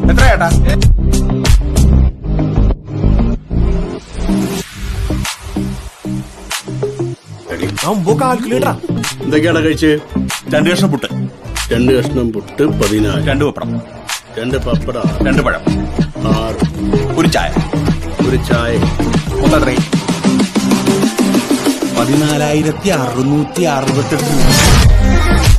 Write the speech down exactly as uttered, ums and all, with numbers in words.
എത്ര ചേട്ടാ? കാൽക്കുലേറ്ററാ. എന്തൊക്കെയാണ് കഴിച്ച്? രണ്ട് കഷ്ണം പുട്ട്. രണ്ട് കഷ്ണം പുട്ട് പതിനാല്. രണ്ട് പപ്പടം. രണ്ട് പപ്പട. രണ്ട് പഴം. ആറ്. ഒരു ചായ. ഒരു ചായ. മൊത്തം പതിനാലായിരത്തി അറുന്നൂറ്റി അറുപത്തെട്ട്.